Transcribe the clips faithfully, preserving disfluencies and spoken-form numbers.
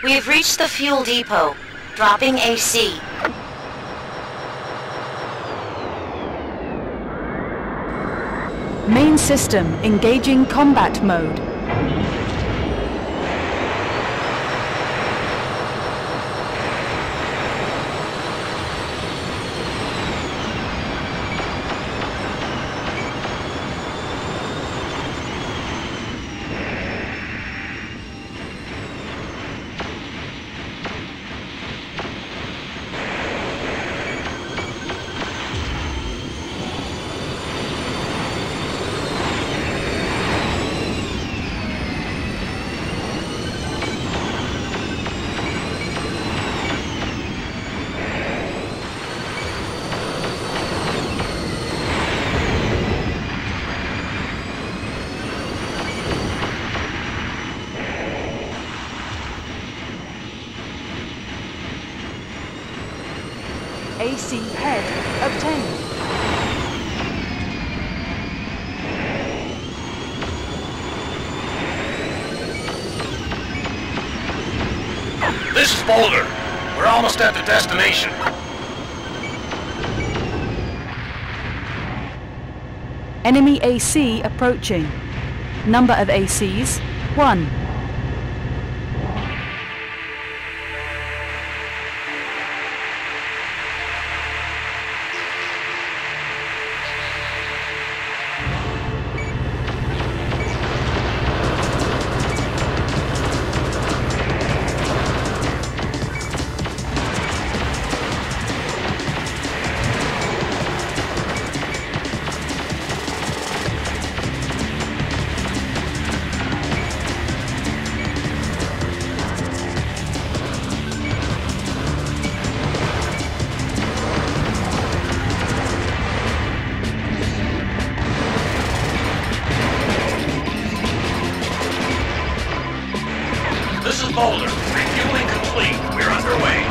We've reached the fuel depot. Dropping A C. Main system engaging combat mode. A C head obtained. This is Boulder. We're almost at the destination. Enemy A C approaching. Number of A Cs, one. This is Boulder. Refueling complete. We're underway.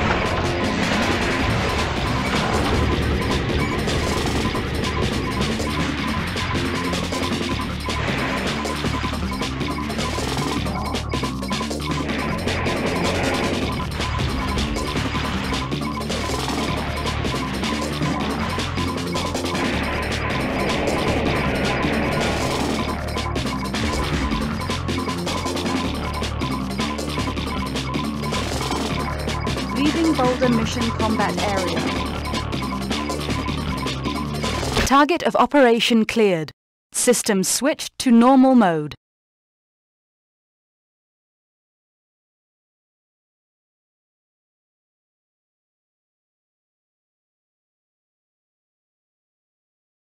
Leaving Boulder mission combat area. Target of operation cleared. System switched to normal mode.